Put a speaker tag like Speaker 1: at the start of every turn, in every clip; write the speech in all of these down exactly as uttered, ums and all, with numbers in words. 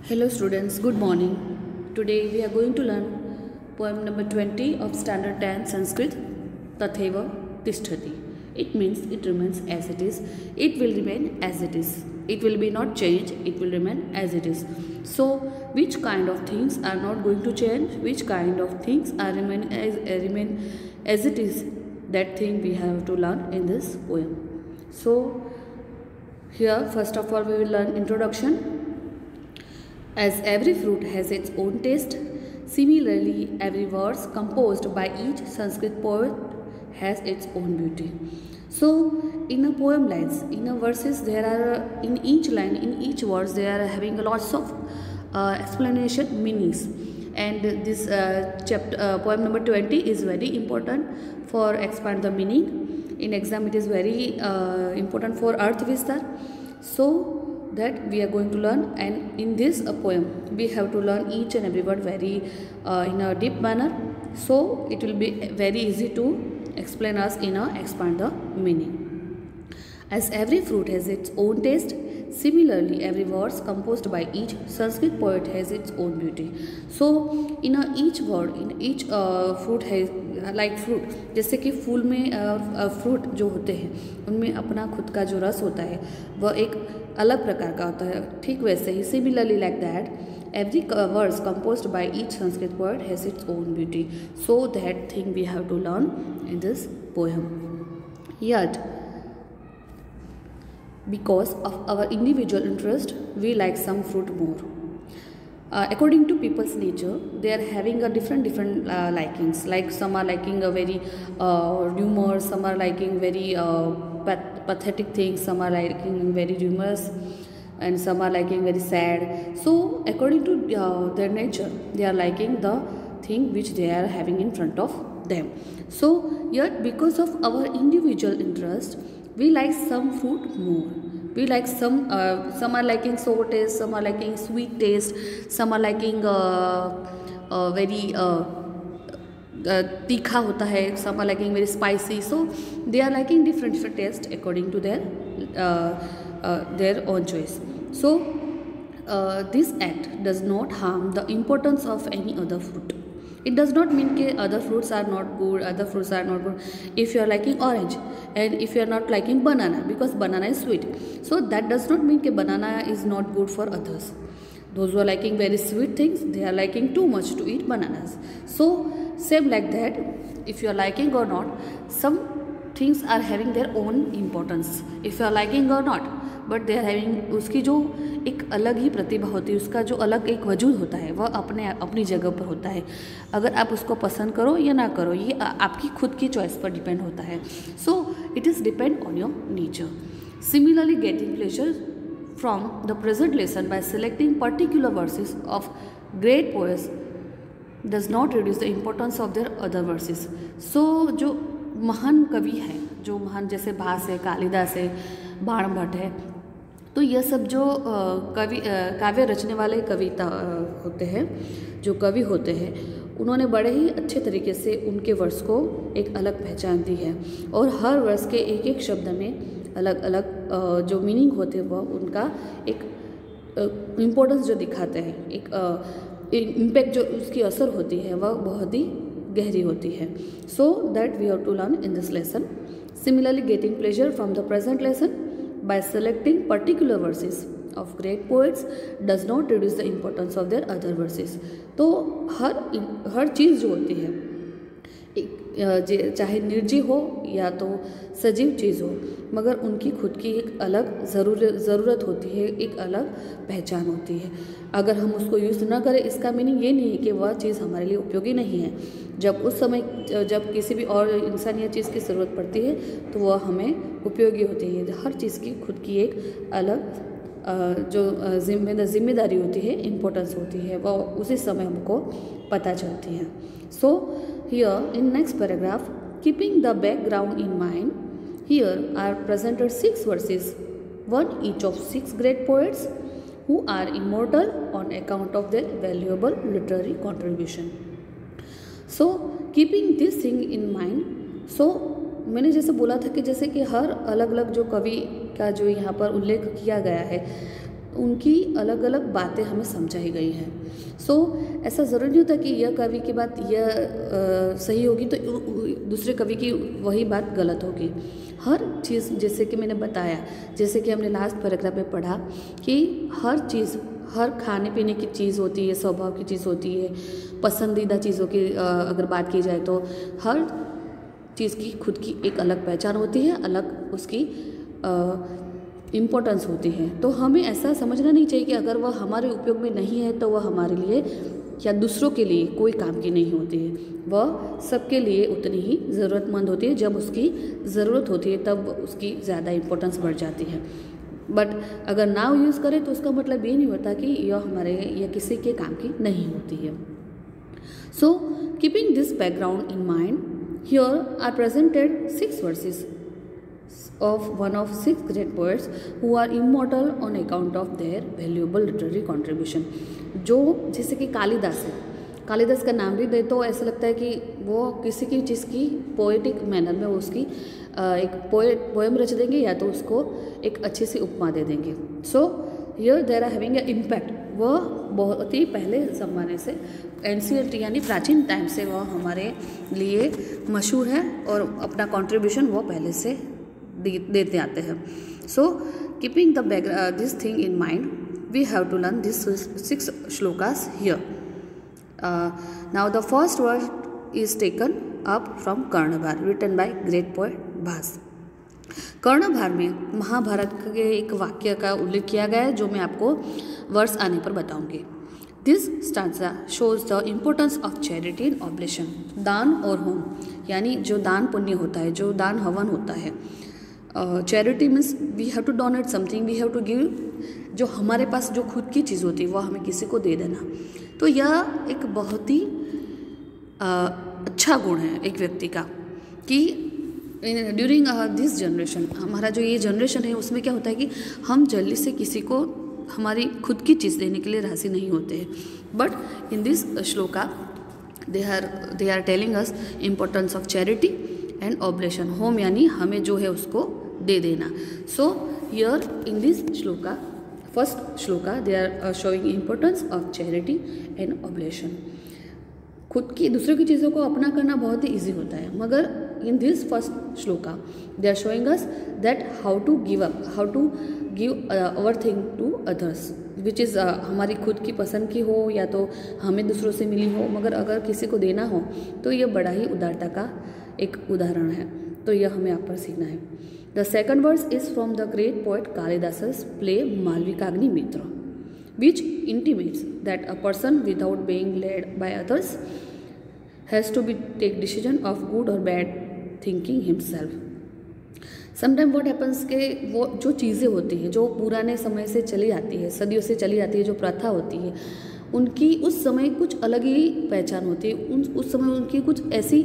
Speaker 1: Hello students, good morning. Today we are going to learn poem number twenty of standard ten Sanskrit, Tatheva Tishtati. It means it remains as it is. It will remain as it is. It will be not changed. It will remain as it is. So which kind of things are not going to change? Which kind of things are remain as, uh, remain as it is? That thing we have to learn in this poem. So here first of all we will learn introduction. As every fruit has its own taste, similarly every verse composed by each Sanskrit poet has its own beauty. So in a poem lines, in a verses, there are in each line, in each verse, they are having lots of uh, explanation meanings. And this uh, chapter uh, poem number twenty is very important for expand the meaning. In exam, it is very uh, important for Arth Vistar. So that we are going to learn, and in this uh, poem we have to learn each and every word very uh, in a deep manner, so it will be very easy to explain us in a expand the meaning. As every fruit has its own taste, similarly every verse composed by each Sanskrit poet has its own beauty. So in a each word, in each uh, fruit has like fruit, जैसे कि फूल में fruit जो होते हैं उनमें अपना खुद का जो रस होता है वह एक अलग प्रकार का होता है. ठीक वैसे ही similarly like that every words composed by each Sanskrit word has its own beauty. So that thing we have to learn in this poem. Yet because of our individual interest we like some fruit more. Uh, according to people's nature, they are having a different different uh, likings. Like some are liking a very uh, humor, some are liking very uh, path pathetic things, some are liking very humorous, and some are liking very sad. So according to uh, their nature, they are liking the thing which they are having in front of them. So yet because of our individual interest, we like some fruit more. We like some uh, some are liking sour taste, some are liking sweet taste, some are liking uh, uh, very uh, uh, तीखा होता है, some are liking very spicy. So they are liking different different taste according to their uh, uh, their own choice. So uh, this act does not harm the importance of any other fruit. It does not mean that other fruits are not good, other fruits are not good. If you are liking orange and if you are not liking banana, because banana is sweet, so that does not mean that banana is not good for others. Those who are liking very sweet things, they are liking too much to eat bananas. So same like that, if you are liking or not, some things are having their own importance. If you are liking or not, but they are having, उसकी जो एक अलग ही प्रतिभा होती है, उसका जो अलग एक वजूद होता है वह अपने अपनी जगह पर होता है. अगर आप उसको पसंद करो या ना करो ये आपकी खुद की चॉइस पर डिपेंड होता है. So it is depend on your nature. Similarly getting pleasure from the present lesson by selecting particular verses of great poets does not reduce the importance of their other verses. So जो महान कवि हैं, जो महान जैसे भास है, कालिदास है, बाण भट्ट है, तो यह सब जो कवि काव्य रचने वाले कविता होते हैं, जो कवि होते हैं, उन्होंने बड़े ही अच्छे तरीके से उनके वर्ष को एक अलग पहचान दी है. और हर वर्ष के एक एक शब्द में अलग अलग जो मीनिंग होते हैं वह उनका एक इम्पोर्टेंस जो दिखाते हैं, एक इम्पैक्ट जो उसकी असर होती है वह बहुत ही गहरी होती है. So that we have to learn in this lesson. Similarly, getting pleasure from the present lesson by selecting particular verses of great poets does not reduce the importance of their other verses. तो हर हर चीज़ जो होती है, एक चाहे निर्जीव हो या तो सजीव चीज़ हो, मगर उनकी खुद की एक अलग ज़रूरत ज़रूरत होती है, एक अलग पहचान होती है. अगर हम उसको यूज़ ना करें, इसका मीनिंग ये नहीं है कि वह चीज़ हमारे लिए उपयोगी नहीं है. जब उस समय जब किसी भी और इंसान या चीज़ की ज़रूरत पड़ती है तो वह हमें उपयोगी होती है. हर चीज़ की खुद की एक अलग जो जिम्मेदारी होती है, इम्पोर्टेंस होती है, वह उसी समय हमको पता चलती है. So here in next paragraph, keeping the background in mind, here are presented six verses, one each of six great poets who are immortal on account of their valuable literary contribution. So keeping this thing in mind, so मैंने जैसे बोला था कि जैसे कि हर अलग अलग जो कवि का जो यहाँ पर उल्लेख किया गया है, उनकी अलग अलग बातें हमें समझाई गई हैं। सो so, ऐसा ज़रूरी नहीं होता कि यह कवि की बात यह आ, सही होगी तो दूसरे कवि की वही बात गलत होगी। हर चीज़, जैसे कि मैंने बताया, जैसे कि हमने लास्ट पैराग्राफ में पढ़ा कि हर चीज़, हर खाने पीने की चीज़ होती है, स्वभाव की चीज़ होती है, पसंदीदा चीज़ों की अगर बात की जाए तो हर चीज़ की खुद की एक अलग पहचान होती है, अलग उसकी इम्पोर्टेंस होती है। तो हमें ऐसा समझना नहीं चाहिए कि अगर वह हमारे उपयोग में नहीं है तो वह हमारे लिए या दूसरों के लिए कोई काम की नहीं होती है। वह सबके लिए उतनी ही ज़रूरतमंद होती है। जब उसकी ज़रूरत होती है तब उसकी ज़्यादा इम्पोर्टेंस बढ़ जाती है। बट अगर ना यूज़ करें तो उसका मतलब ये नहीं होता कि यह हमारे या किसी के काम की नहीं होती है। So keeping this background in mind, here are presented six verses of one of six great poets who are immortal on account of their valuable literary contribution। जो जैसे कि कालिदास है, कालिदास का नाम भी दे तो ऐसा लगता है कि वो किसी की चीज़ की पोएटिक मैनर में वो उसकी एक पोएट पोएम रच देंगे या तो उसको एक अच्छी सी उपमा दे देंगे। So here there are having a impact. वह बहुत ही पहले ज़माने से, एंशिएंट यानी प्राचीन टाइम से वह हमारे लिए मशहूर है और अपना कॉन्ट्रीब्यूशन वो पहले से देते आते हैं। So keeping the back this thing in mind, we have to learn this six shlokas here. Now the first word is taken up from Karnabhara, written by great poet Bhasa. Karnabhara में महाभारत के एक वाक्य का उल्लेख किया गया है जो मैं आपको वर्ष आने पर बताऊंगी। This stanza shows the importance of charity and oblation. दान और होम, यानी जो दान पुण्य होता है, जो दान हवन होता है। Charity means we have to donate something, we have to give. जो हमारे पास जो खुद की चीज़ होती है वो हमें किसी को दे देना। तो यह एक बहुत ही uh, अच्छा गुण है एक व्यक्ति का कि ड्यूरिंग दिस जनरेशन, हमारा जो ये जनरेशन है उसमें क्या होता है कि हम जल्दी से किसी को हमारी खुद की चीज़ देने के लिए राजी नहीं होते हैं। But in this shloka they are they are telling us importance of charity and oblation. होम यानी हमें जो है उसको दे देना। So here in this shloka, first shloka, they are showing importance of charity and oblation. खुद की दूसरों की चीज़ों को अपना करना बहुत ही ईजी होता है, मगर in this first shloka they are showing us that how to give up, how to give our thing to others, which is हमारी खुद की पसंद की हो या तो हमें दूसरों से मिली हो, मगर अगर किसी को देना हो तो यह बड़ा ही उदारता का एक उदाहरण है। तो यह हमें आप पर सीखना है। The second verse is from the great poet Kalidasa's play Malavikagnimitra, which intimates that a person without being led by others has to be take decision of good or bad thinking himself. Sometime what happens के वो जो चीज़ें होती हैं जो पुराने समय से चली आती है, सदियों से चली आती है, जो प्रथा होती है, उनकी उस समय कुछ अलग ही पहचान होती है। उन उस समय उनकी कुछ ऐसी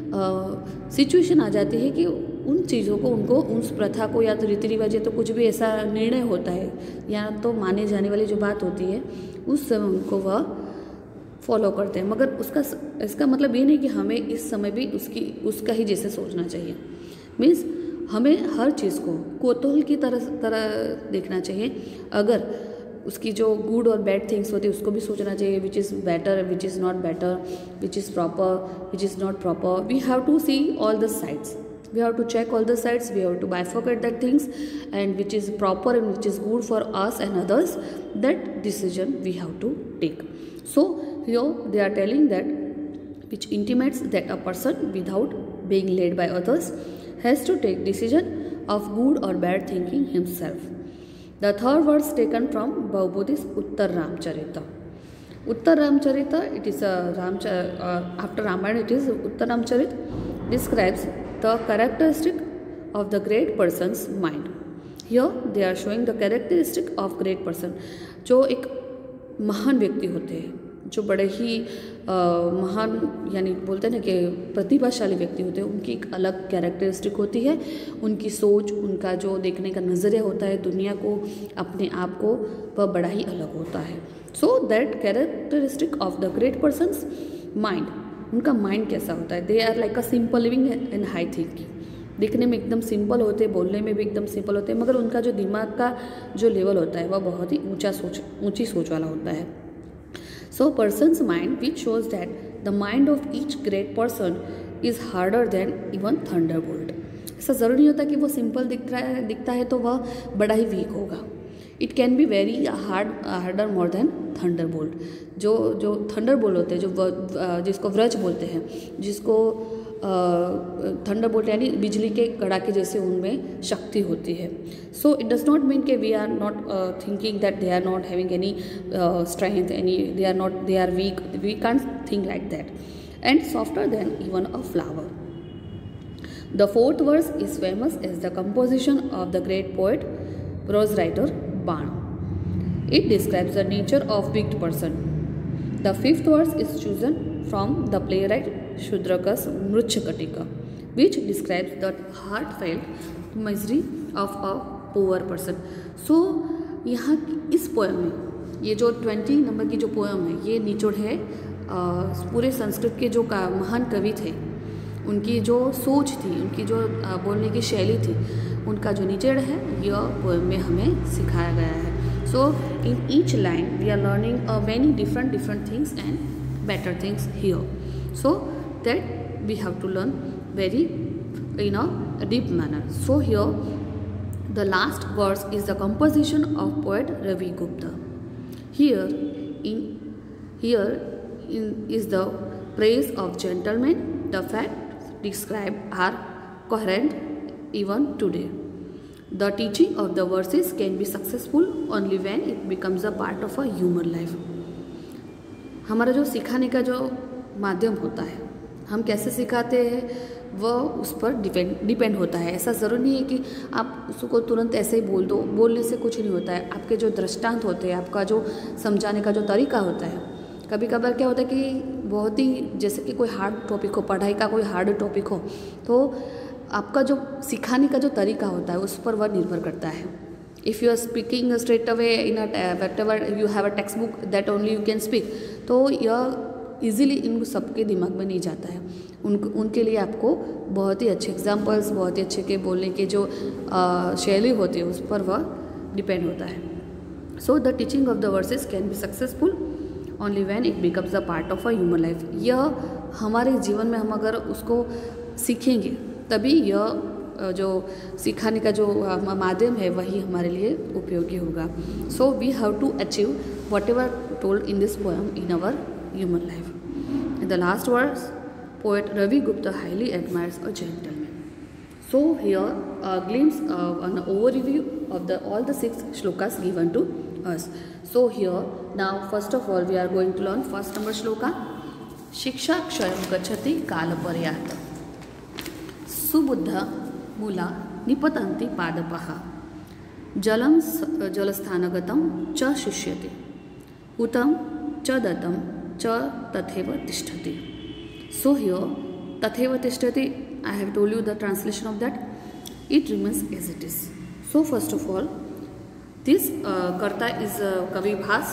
Speaker 1: सिचुएशन आ जाती है कि उन चीज़ों को, उनको उस प्रथा को या तो रीति रिवाज या तो कुछ भी ऐसा निर्णय होता है या तो माने जाने वाली जो बात होती है उस समय उनको वह फॉलो करते हैं। मगर उसका इसका मतलब ये नहीं कि हमें इस समय भी उसकी उसका ही जैसे सोचना चाहिए। मीन्स हमें हर चीज़ को कौतूहल की तरह तरह देखना चाहिए। अगर उसकी जो गुड और बैड थिंग्स होती है उसको भी सोचना चाहिए, which is better, which is not better, which is proper, which is not proper. We have to see all the sides, we have to check all the sides, we have to bifurcate that things and which is proper and which is good for us and others, that decision we have to take. So here they are telling that which intimates that a person without being led by others has to take decision of good or bad thinking himself. The third verse taken from Bhaubhuti's Uttar Ramcharita. Uttar Ramcharita, it is a Ramcha, uh, after Ramayana it is Uttar Ramcharita, describes the characteristic of the great person's mind. Here they are showing the characteristic of great person. जो एक महान व्यक्ति होते हैं, जो बड़े ही आ, महान यानी बोलते हैं ना कि प्रतिभाशाली व्यक्ति होते हैं, उनकी एक अलग कैरेक्टरिस्टिक होती है। उनकी सोच, उनका जो देखने का नज़रिया होता है दुनिया को, अपने आप को, वह बड़ा ही अलग होता है। So that characteristic of the great persons mind, उनका माइंड कैसा होता है, they are like a simple living and high thinking. दिखने में एकदम सिंपल होते, बोलने में भी एकदम सिंपल होते, मगर उनका जो दिमाग का जो लेवल होता है वह बहुत ही ऊंचा सोच ऊंची सोच वाला होता है। So persons mind which shows that the mind of each great person is harder than even thunderbolt. ऐसा ज़रूरी नहीं होता कि वो सिंपल दिख रहा है दिखता है तो वह बड़ा ही वीक होगा। It can be very hard harder more than thunderbolt. जो जो थंडरबोल्ट होते हैं, जो जिसको व्रज बोलते हैं, जिसको थंडरबोल्ट यानी बिजली के कड़ाके जैसे उनमें शक्ति होती है। So it does not mean के we are not thinking that they are not having any strength, any they are not they are weak, we can't think like that. And softer than even a flower. The fourth verse is famous as the composition of the great poet, prose writer Bana. It describes the nature of wicked person. The fifth verse is chosen from the playwright Shudraka's Mruchakatika, which describes the heartfelt misery of a poor person. So यहाँ इस poem में ये जो twenty number की जो poem है ये निचोड़ है पूरे संस्कृत के जो का महान कवि थे उनकी जो सोच थी, उनकी जो बोलने की शैली थी, उनका जो निचोड़ है यह पोएम में हमें सिखाया गया है। So in each line we are learning many different different things and better things here, so that we have to learn very in a deep manner. So here the last verse is the composition of poet Ravi Gupta. Here in here in is the praise of gentlemen. The facts described are coherent even today. The teaching of the verses can be successful only when it becomes a part of a human life. हमारा जो सिखाने का जो माध्यम होता है, हम कैसे सिखाते हैं वह उस पर डिपेंड डिपेंड होता है। ऐसा ज़रूरी नहीं है कि आप उसको तुरंत ऐसे ही बोल दो, बोलने से कुछ नहीं होता है। आपके जो दृष्टांत होते हैं, आपका जो समझाने का जो तरीका होता है, कभी कभार क्या होता है कि बहुत ही जैसे कि कोई हार्ड टॉपिक हो, पढ़ाई का कोई हार्ड टॉपिक हो, तो आपका जो सिखाने का जो तरीका होता है उस पर वह निर्भर करता है। If you are speaking straight away in a whatever you have a textbook that only you can speak, तो यह ईजिली इन सबके दिमाग में नहीं जाता है। उन उनके लिए आपको बहुत ही अच्छे एग्जाम्पल्स, बहुत ही अच्छे के बोलने के जो शैली होती है उस पर वह डिपेंड होता है। So the teaching of the verses can be successful only when it becomes a part of a human life. यह हमारे जीवन में हम अगर उसको सीखेंगे तभी यह जो सिखाने का जो माध्यम है वही हमारे लिए उपयोगी होगा। So we have to achieve whatever told in this poem in our human life. In the last verse poet Ravi Gupta highly admires a gentleman. So here a glimpse an overview of the all the six shlokas given to us. So here now first of all we are going to learn first number shloka. शिक्षा क्षयं गच्छति कालपर्यात् सुबुद्धा मूला निपतन्ति पादपः जलं जलस्थानगतं च शुष्यति उतं च दत्तं च तथैव तिष्ठति. So here तथैव तिष्ठति, I have told you the translation of that. It remains as it is. So first of all this कर्ता इज कवि भास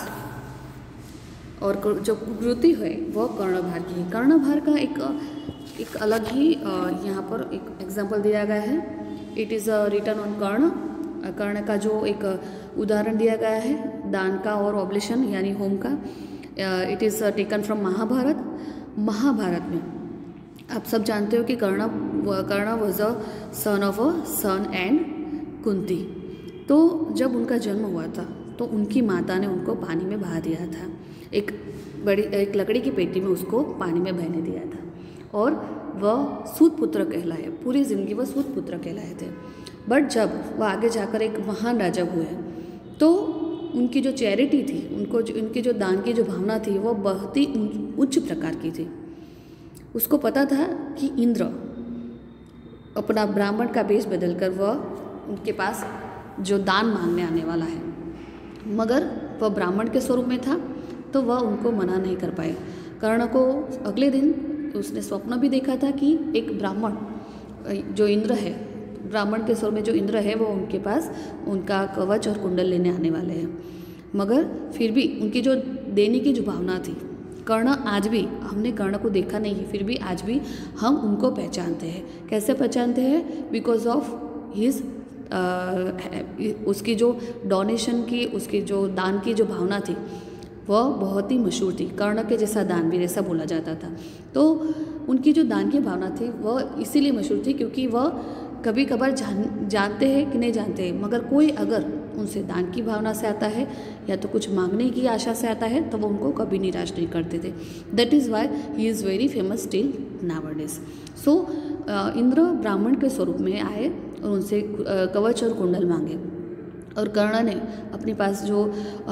Speaker 1: और जो कृति है वह कर्णभार की है। कर्णभार का एक एक अलग ही यहाँ पर एक एग्जाम्पल दिया गया है। It is written on Karna. Karna का जो एक उदाहरण दिया गया है दान का और ऑब्लेशन यानी होम का। It is taken from Mahabharata. Mahabharata में आप सब जानते हो कि Karna Karna was a son of a son and Kunti. तो जब उनका जन्म हुआ था तो उनकी माता ने उनको पानी में बहा दिया था। एक बड़ी एक लकड़ी की पेटी में उसको पानी में बहने दिया था और वह सूत पुत्र कहलाए। पूरी ज़िंदगी वह सूत पुत्र कहलाए थे। बट जब वह आगे जाकर एक महान राजा हुए तो उनकी जो चैरिटी थी, उनको जो उनकी जो दान की जो भावना थी वह बहुत ही उच्च प्रकार की थी। उसको पता था कि इंद्र अपना ब्राह्मण का वेश बदलकर वह उनके पास जो दान मांगने आने वाला है, मगर वह ब्राह्मण के स्वरूप में था तो वह उनको मना नहीं कर पाए। कर्ण को अगले दिन उसने स्वप्न भी देखा था कि एक ब्राह्मण जो इंद्र है, ब्राह्मण के स्वरूप में जो इंद्र है वो उनके पास उनका कवच और कुंडल लेने आने वाले हैं। मगर फिर भी उनकी जो देने की जो भावना थी कर्ण आज भी, हमने कर्ण को देखा नहीं फिर भी आज भी हम उनको पहचानते हैं। कैसे पहचानते हैं? बिकॉज ऑफ हिज उसकी जो डोनेशन की, उसकी जो दान की जो भावना थी वह बहुत ही मशहूर थी। कर्ण के जैसा दानवीर ऐसा बोला जाता था। तो उनकी जो दान की भावना थी वह इसीलिए मशहूर थी क्योंकि वह कभी कभार जान जानते हैं कि नहीं जानते हैं, मगर कोई अगर उनसे दान की भावना से आता है या तो कुछ मांगने की आशा से आता है तो वो उनको कभी निराश नहीं करते थे। That is why he is very famous still nowadays. So Indra ब्राह्मण के स्वरूप में आए और उनसे कवच और कुंडल मांगे, और कर्ण ने अपने पास जो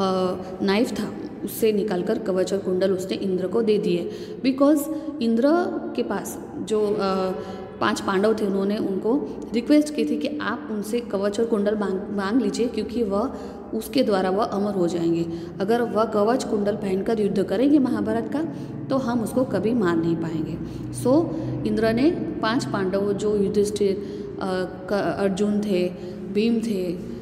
Speaker 1: नाइफ था उससे निकालकर कवच और कुंडल उसने इंद्र को दे दिए। बिकॉज इंद्र के पास जो आ, पांच पांडव थे, उन्होंने उनको रिक्वेस्ट की थी कि आप उनसे कवच और कुंडल मांग मांग लीजिए क्योंकि वह उसके द्वारा वह अमर हो जाएंगे। अगर वह कवच कुंडल पहनकर युद्ध करेंगे महाभारत का तो हम उसको कभी मार नहीं पाएंगे। सो इंद्र ने पांच पांडव जो युधिष्ठिर, अर्जुन थे, भीम थे,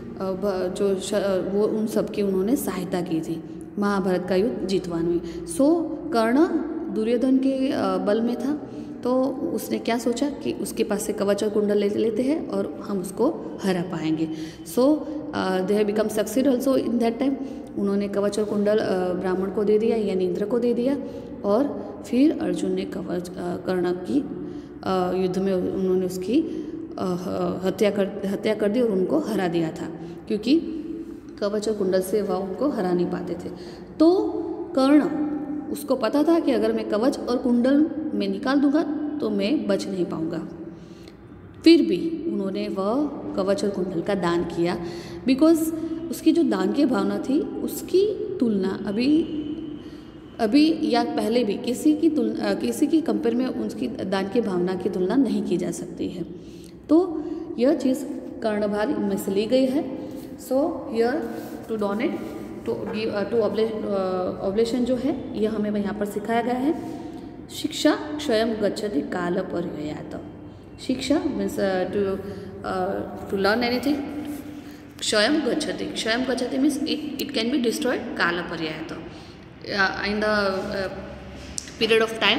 Speaker 1: जो वो उन सब की उन्होंने सहायता की थी महाभारत का युद्ध जीतवाने में। सो कर्ण दुर्योधन के बल में था तो उसने क्या सोचा कि उसके पास से कवच और कुंडल ले लेते हैं और हम उसको हरा पाएंगे। So they have become succeed also in that time. उन्होंने कवच और कुंडल uh, ब्राह्मण को दे दिया यानी इंद्र को दे दिया, और फिर अर्जुन ने कवच uh, कर्ण की uh, युद्ध में उन्होंने उसकी uh, हत्या कर हत्या कर दी और उनको हरा दिया था क्योंकि कवच और कुंडल से वह उनको हरा नहीं पाते थे। तो कर्ण, उसको पता था कि अगर मैं कवच और कुंडल में निकाल दूंगा तो मैं बच नहीं पाऊंगा, फिर भी उन्होंने वह कवच और कुंडल का दान किया। बिकॉज उसकी जो दान की भावना थी उसकी तुलना अभी अभी या पहले भी किसी की तुलना किसी की कंपेयर में उसकी दान की भावना की तुलना नहीं की जा सकती है। तो यह चीज़ कर्णभार में से ली गई है। So here to donate to give to oblation जो है यह हमें यहाँ पर सिखाया गया है। शिक्षा क्षयम गच्छति काल पर्ययात। शिक्षा means to to learn anything. क्षयम गच्छति, क्षयम गच्छति means it it can be destroyed काल पर्ययात। In the period of time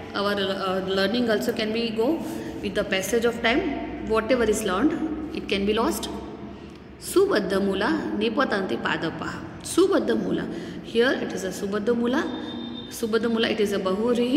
Speaker 1: our learning also can be go with the passage of time. Whatever is learned it can be lost. Subadha mula nipatanti padapa. Subadha mula, here it is a subadha mula. Subadha mula, it is a bahurihi.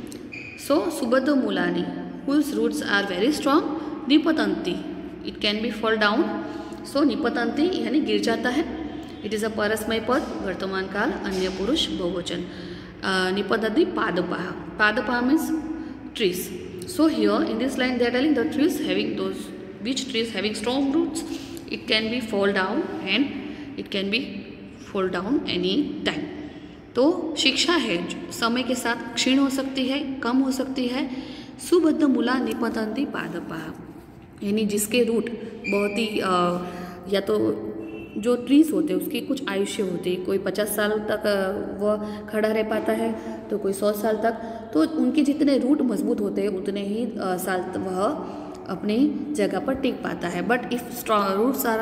Speaker 1: So subadha mulani whose roots are very strong, nipatanti, it can be fall down. So nipatanti यानी गिर जाता है। It is a परस्मय पद, वर्तमान काल, अन्य पुरुष, बहुवचन। निपतन्ति पादपः. Padapah means trees. So here in this line they are telling the trees having those, which trees having strong roots, it can be fall down and it can be fall down any time. तो शिक्षा है समय के साथ क्षीण हो सकती है, कम हो सकती है। सुबद्ध मूला निपतन्ति पादपः, यानी जिसके रूट बहुत ही आ, या तो जो ट्रीज होते हैं उसकी कुछ आयुष्य होती है, कोई पचास साल तक वह खड़ा रह पाता है तो कोई सौ साल तक। तो उनके जितने रूट मजबूत होते हैं उतने ही आ, साल वह अपनी जगह पर टिक पाता है। But if strong roots are,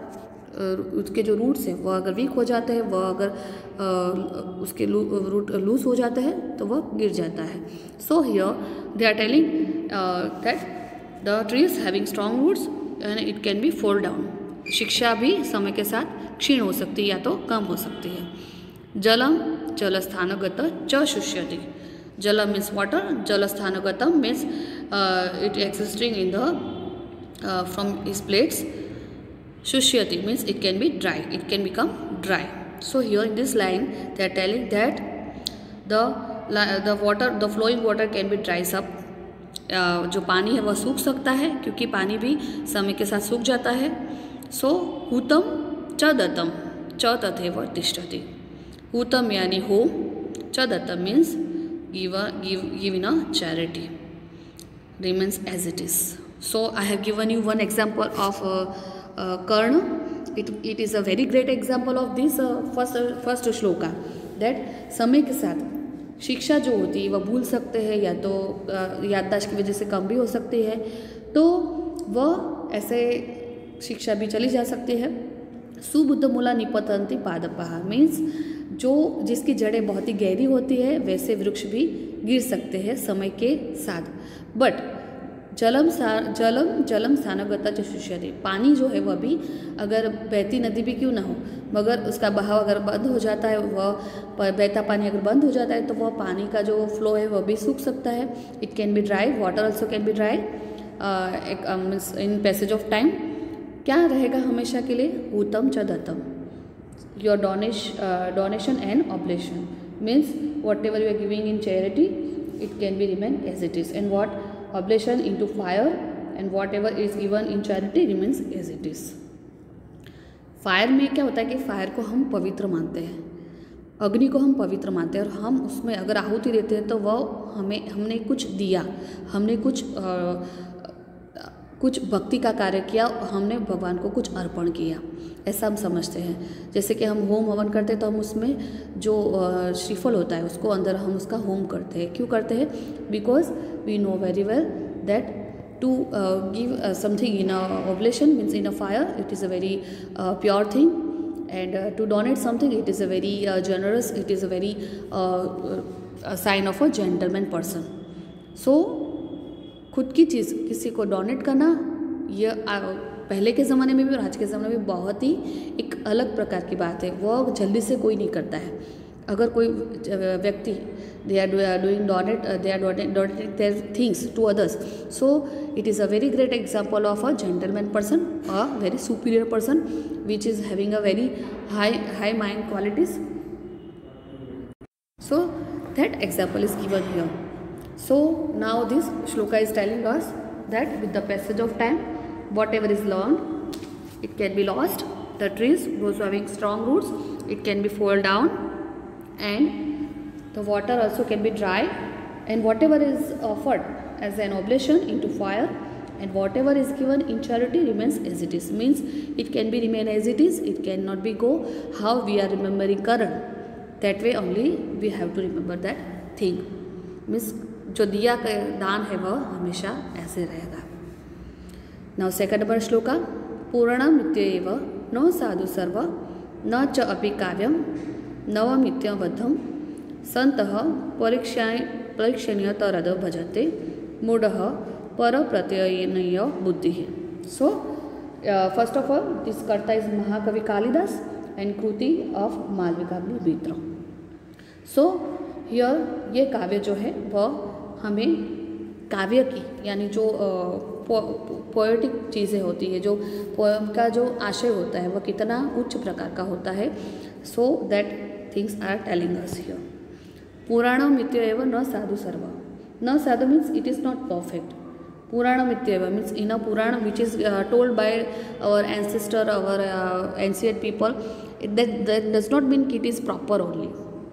Speaker 1: उसके जो रूट्स हैं वह अगर वीक हो जाते हैं, वह अगर आ, उसके रूट लूज हो जाते हैं तो वह गिर जाता है। So here they are telling that the trees having strong roots and it can be fall down. शिक्षा भी समय के साथ क्षीण हो सकती है या तो कम हो सकती है। जलम जलस्थानगत च शुष्यति। जलम मीन्स वाटर, जलस्थानगतम means it existing in the from is plates. शुष्यति means it can be dry, it can become dry. So here in this line they are telling that the the water, the flowing water can be dries up. uh, जो पानी है वह सूख सकता है क्योंकि पानी भी समय के साथ सूख जाता है। सो हुतम च दत्तम, च तथैव तिष्ठति। हुतम यानी होम, च दत्तम means give give give in a charity, remains as it is. So I have given you one example of uh, Uh, Karna. It, it is a very great example of this uh, first uh, first shloka that समय के साथ शिक्षा जो होती है वह भूल सकते हैं या तो uh, याददाश्त की वजह से कम भी हो सकती है, तो वह ऐसे शिक्षा भी चली जा सकती है। सुबुद्ध मूला निपतन्ति पादपः मीन्स जो जिसकी जड़ें बहुत ही गहरी होती है वैसे वृक्ष भी गिर सकते हैं समय के साथ। बट जलम सा जलम जलम स्थानगता च शुष्यते, पानी जो है वह भी अगर बहती नदी भी क्यों ना हो मगर उसका बहाव अगर बंद हो जाता है, वह बहता पानी अगर बंद हो जाता है तो वह पानी का जो फ्लो है वह भी सूख सकता है। It can be dry, water also can be dry means in passage of time. क्या रहेगा हमेशा के लिए? ऊतम च दत्तम, your donation donation and oblation means whatever you are giving in charity it can be remain as it is, and what oblation into fire and whatever is given in charity remains as it is. Fire में क्या होता है कि fire को हम पवित्र मानते हैं, अग्नि को हम पवित्र मानते हैं और हम उसमें अगर आहुति देते हैं तो वह हमें हमने कुछ दिया, हमने कुछ आ, कुछ भक्ति का कार्य किया, हमने भगवान को कुछ अर्पण किया, ऐसा हम समझते हैं। जैसे कि हम होम हवन करते हैं तो हम उसमें जो श्रीफल होता है उसको अंदर हम उसका होम करते हैं। क्यों करते हैं? Because we know very well that to give something in a oblation means in a fire it is a very pure thing, and uh, to donate something it is a very uh, generous, it is a very uh, uh, sign of a gentleman person. So खुद की चीज़ किसी को donate करना यह पहले के ज़माने में भी और आज के ज़माने में भी बहुत ही एक अलग प्रकार की बात है, वह जल्दी से कोई नहीं करता है। अगर कोई व्यक्ति they are doing donate they are donating their things to others, so it is a very great example of a gentleman person, a very superior person which is having a very high high mind qualities. So that example is given here. So now this shloka is telling us that with the passage of time whatever is learned it can be lost. The trees, those having strong roots, it can be fall down, and the water also can be dry, and whatever is offered as an oblation into fire and whatever is given in charity remains as it is, means it can be remain as it is, it cannot be go how we are remembering current, that way only we have to remember that thing, means जो दिया का दान है वह हमेशा ऐसे रहेगा। Now second number shloka, पूर्णमित्येव न साधु सर्व न च अपि काव्यम नवमित्यबद्धम संतः परीक्षा परीक्षणीय तरद भजते मूढ़ पर प्रत्ययनीय बुद्धि है। So first of all this कर्ता is Mahakavi Kalidas and kriti of Malavikagni. So here ये काव्य जो है वह हमें काव्य की यानी जो पोएटिक चीज़ें होती है, जो पोएम का जो आशय होता है वह कितना उच्च प्रकार का होता है, so that things are telling us here. पुराणम इत्येव न साधु सर्व, न साधु means it is not perfect, Puranam ityeva means in a Purana which is uh, told by our ancestor, our uh, ancient people, it, that, that does not mean it is proper only.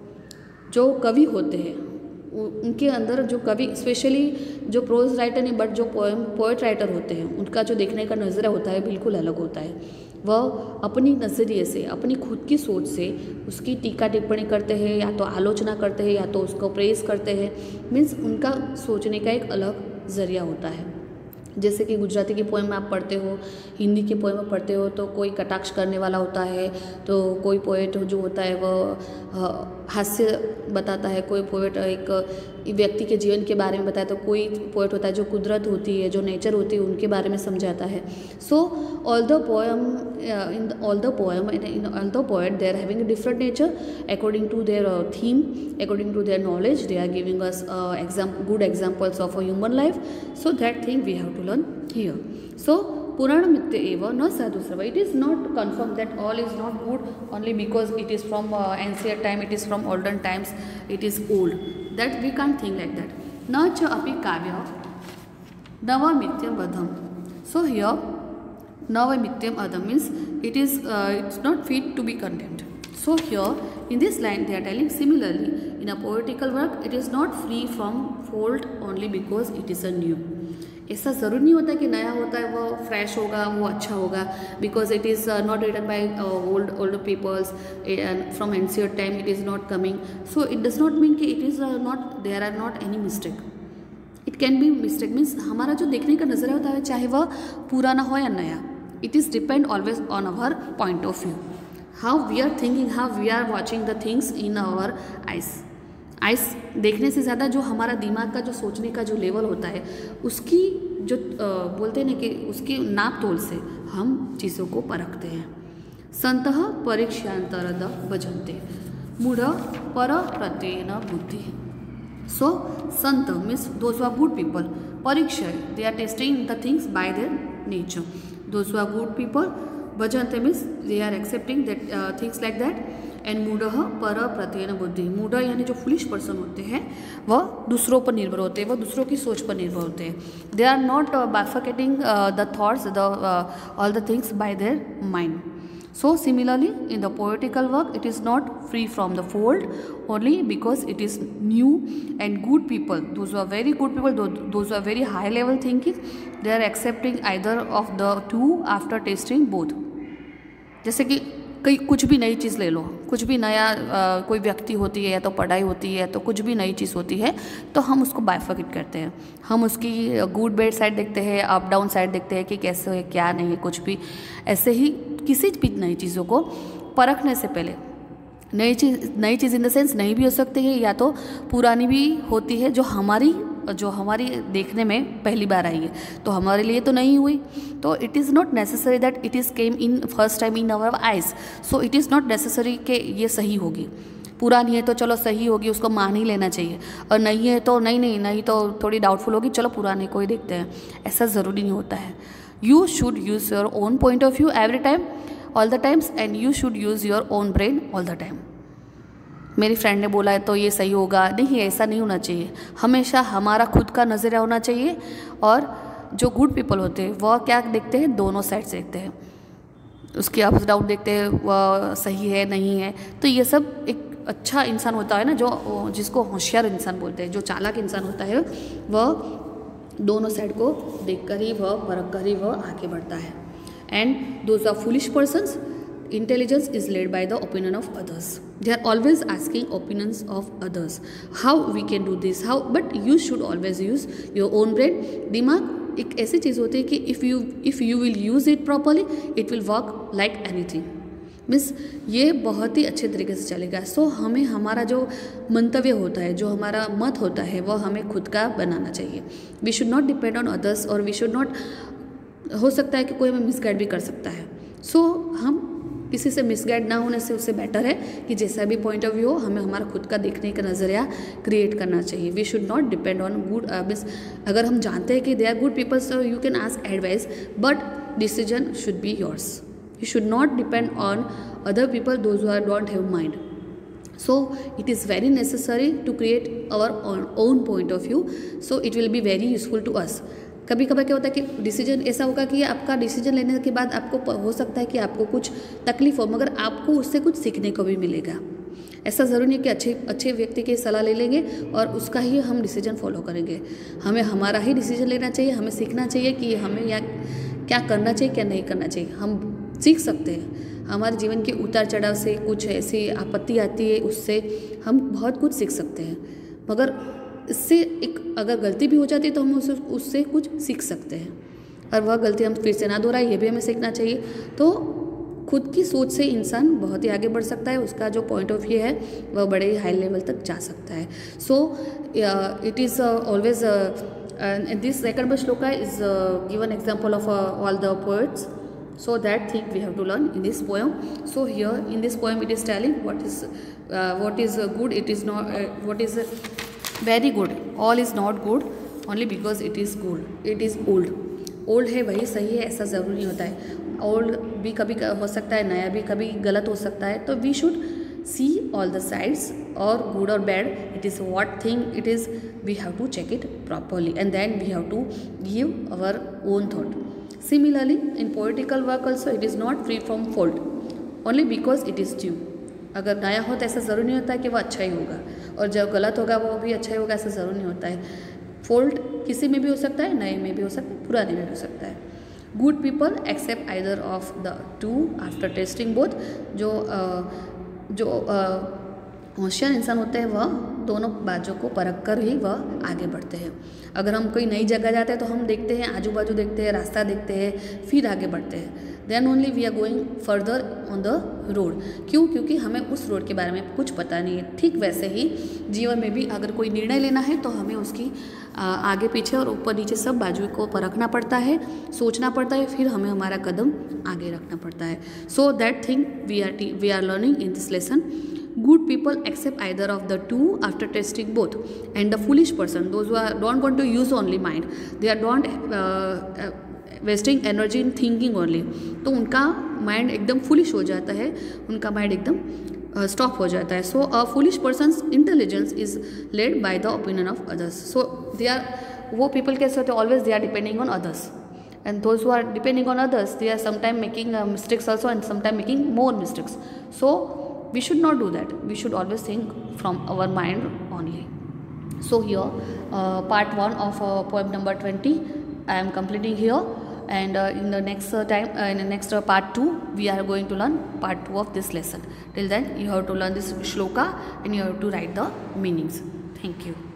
Speaker 1: जो कवि होते हैं उनके अंदर जो कवि specially जो prose writer नहीं बट जो पोएम पोएट राइटर होते हैं उनका जो देखने का नज़रिया होता है बिल्कुल अलग होता है। वह अपनी नज़रिए से अपनी खुद की सोच से उसकी टीका टिप्पणी करते हैं, या तो आलोचना करते हैं या तो उसको प्रेज करते हैं, मीन्स उनका सोचने का एक अलग ज़रिया होता है। जैसे कि गुजराती की पोएम में आप पढ़ते हो, हिंदी की पोएम में पढ़ते हो तो कोई कटाक्ष करने वाला होता है, तो कोई पोएट जो होता है वह हास्य बताता है, कोई पोएट एक व्यक्ति के जीवन के बारे में बताया, तो कोई पोएट होता है जो कुदरत होती है, जो नेचर होती है उनके बारे में समझाता है। So all the poem in all the poem in all the poet they are having different nature according to their theme, according to their knowledge, they are giving us exam good examples of a human life, so that thing we have to learn here. So Puranam ityeva na sadhu sarva, it is not confirmed that all is not good only because it is from uh, ancient time, it is from olden times, it is old, that we can't think like that. Na cha api kavya navamityam vadham. So here navamityam vadham means it is uh, it's not fit to be condemned. So here in this line they are telling similarly in a poetical work it is not free from fault only because it is a new. ऐसा ज़रूर नहीं होता कि नया होता है वो fresh होगा, वो अच्छा होगा, because it is not written by old old peoples from ancient time, it is not coming, so it does not mean कि it is not there are not any mistake, it can be mistake, means हमारा जो देखने का नज़रिया होता है चाहे वह पुराना हो या नया, it is depend always on our point of view. How we are thinking, how we are watching the things in our eyes. Eyes देखने से ज़्यादा जो हमारा दिमाग का जो सोचने का जो लेवल होता है, उसकी जो आ, बोलते हैं ना कि उसकी नाप तोल से हम चीज़ों को परखते हैं। संतः परीक्षांतरद भजन्ते मूढ़ पर प्रत्ययन बुद्धि। सो संत means those who are good people, परीक्षा they are testing the things by their nature. Those who are good people, भजन्ते means they are accepting that things like that. And मूढ़ पर प्रत्ययन बुद्धि, मूढ़ यानी जो फुलिश पर्सन होते हैं वह दूसरों पर निर्भर होते हैं, वह दूसरों की सोच पर निर्भर होते हैं। They are not bifurcating the thoughts the all the things by their mind. So similarly in the poetical work it is not free from the fault only because it is new, and good people, those who are very good people, those, those who are very high level thinking, they are accepting either of the two after tasting both। जैसे कि कई कुछ भी नई चीज़ ले लो, कुछ भी नया आ, कोई व्यक्ति होती है या तो पढ़ाई होती है तो कुछ भी नई चीज़ होती है तो हम उसको बाइफर्केट करते हैं। हम उसकी गुड बैड साइड देखते हैं, अप डाउन साइड देखते हैं कि कैसे है क्या नहीं है कुछ भी। ऐसे ही किसी भी नई चीज़ों को परखने से पहले, नई चीज़ नई चीज़ इन द सेंस नई भी हो सकती है या तो पुरानी भी होती है जो हमारी जो हमारी देखने में पहली बार आई है, तो हमारे लिए तो नहीं हुई। तो it is not necessary that it is came in first time in our eyes. So it is not necessary कि ये सही होगी। पुरानी है तो चलो सही होगी, उसको मान ही लेना चाहिए, और नहीं है तो नहीं नहीं नहीं तो थोड़ी डाउटफुल होगी, चलो पुराने को ही देखते हैं। ऐसा ज़रूरी नहीं होता है। You should use your own point of view every time, all the times, and you should use your own brain all the time. मेरी फ्रेंड ने बोला है तो ये सही होगा, नहीं ऐसा नहीं होना चाहिए। हमेशा हमारा खुद का नज़रिया होना चाहिए। और जो गुड पीपल होते हैं वह क्या देखते हैं, दोनों साइड से देखते हैं, उसके अप्स डाउन देखते हैं, वह सही है नहीं है। तो ये सब एक अच्छा इंसान होता है ना, जो जिसको होशियार इंसान बोलते हैं, जो चालाक इंसान होता है, वह दोनों साइड को देखकर ही वह परख कर ही वह आगे बढ़ता है। And those are foolish persons, intelligence is led by the opinion of others. They are always asking opinions of others, how we can do this, how, but you should always use your own brain। दिमाग एक ऐसी चीज़ होती है कि if you if you will use it properly it will work like anything। Means ये बहुत ही अच्छे तरीके से चलेगा। सो so, हमें हमारा जो मंतव्य होता है, जो हमारा मत होता है, वह हमें खुद का बनाना चाहिए। We should not depend on others, और वी शुड नॉट, हो सकता है कि कोई हमें मिसगाइड भी कर सकता है। सो so, हम किसी से मिसगाइड ना होने से उससे बेटर है कि जैसा भी पॉइंट ऑफ व्यू हो, हमें हमारा खुद का देखने का नज़रिया क्रिएट करना चाहिए। We should not depend on good means, अगर हम जानते हैं कि they are good peoples so you can ask advice, but decision should be yours. You should not depend on other people those who are don't have mind. So it is very necessary to create our own point of view, so it will be very useful to us. कभी कभी क्या होता है कि decision ऐसा होगा कि आपका डिसीजन लेने के बाद आपको हो सकता है कि आपको कुछ तकलीफ हो, मगर आपको उससे कुछ सीखने को भी मिलेगा। ऐसा ज़रूरी नहीं कि अच्छे अच्छे व्यक्ति की सलाह ले लेंगे और उसका ही हम डिसीजन फॉलो करेंगे। हमें हमारा ही डिसीजन लेना चाहिए, हमें सीखना चाहिए कि हमें या क्या करना चाहिए क्या नहीं करना चाहिए। हम सीख सकते हैं, हमारे जीवन के उतार चढ़ाव से कुछ ऐसी आपत्ति आती है, उससे हम बहुत कुछ सीख सकते हैं, मगर इससे एक अगर गलती भी हो जाती है तो हम उससे उससे कुछ सीख सकते हैं, और वह गलती हम फिर से ना दोहराए, ये भी हमें सीखना चाहिए। तो खुद की सोच से इंसान बहुत ही आगे बढ़ सकता है, उसका जो पॉइंट ऑफ व्यू है वह बड़े ही हाई लेवल तक जा सकता है। So it is always this second shloka is given example of all the poets, so that thing we have to learn in this poem. So here in this poem it is telling what is uh, what is uh, good, it is not uh, what is uh, very good, all is not good only because it is good, it is old। Old है वही सही है ऐसा ज़रूरी नहीं होता है। Old भी कभी हो सकता है, नया भी कभी गलत हो सकता है। तो we should see all the sides, और गुड और bad, it is what thing it is, we have to check it properly and then we have to give our own thought. Similarly, in poetical work also it is not free from fault only because it is new। अगर नया हो तो ऐसा ज़रूरी नहीं होता है कि वो अच्छा ही होगा, और जब गलत होगा वो भी अच्छा ही होगा, ऐसा ज़रूरी नहीं होता है। फॉल्ट किसी में भी हो सकता है, नए में भी हो सकता है, पुराने में भी हो सकता है। Good people accept either of the two after testing both. जो uh, जो होशियार इंसान होते हैं वह दोनों बाजू को परख कर ही वह आगे बढ़ते हैं। अगर हम कोई नई जगह जाते हैं तो हम देखते हैं, आजू बाजू देखते हैं, रास्ता देखते हैं, फिर आगे बढ़ते हैं। Then only we are going further on the road. क्यों? क्योंकि हमें उस रोड के बारे में कुछ पता नहीं है। ठीक वैसे ही जीवन में भी अगर कोई निर्णय लेना है तो हमें उसकी आगे पीछे और ऊपर नीचे सब बाजू को परखना पड़ता है, सोचना पड़ता है, फिर हमें हमारा कदम आगे रखना पड़ता है। So that thing we are we are learning in this lesson. Good people accept either of the two after testing both, and the foolish person, those who are don't want to use only mind, they are don't uh, uh, wasting energy in thinking only, तो उनका mind एकदम foolish हो जाता है, उनका mind एकदम stop uh, हो जाता है। So a foolish persons intelligence is led by the opinion of others. So they are, वो पीपल कैसे होते हैं, always they are depending on others, and those who are depending on others, they are sometimes making uh, mistakes also, and sometimes making more mistakes. So we should not do that. We should always think from our mind only. So here uh, part one of uh, poem number twenty I am completing here, and uh, in the next uh, time uh, in the next uh, part two we are going to learn part two of this lesson. Till then you have to learn this shloka and you have to write the meanings. Thank you.